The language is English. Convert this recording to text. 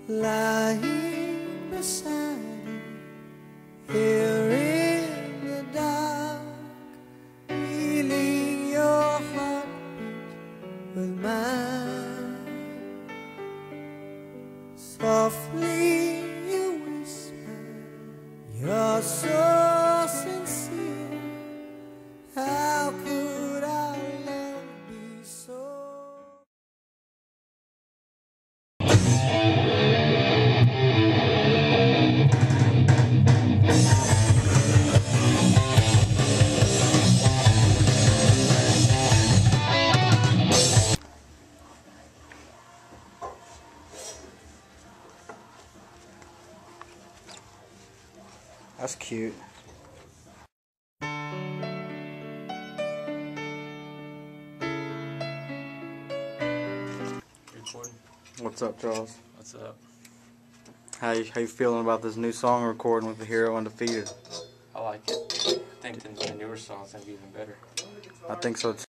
lying beside you, here in the dark, feeling your heartbeat with mine. Softly you whisper, you're so sincere. How could our love be so? That's cute. Recording. What's up, Charles? What's up? How you feeling about this new song recording with the hero Undefeated? I like it. I think the newer song's gonna be even better. I think so too.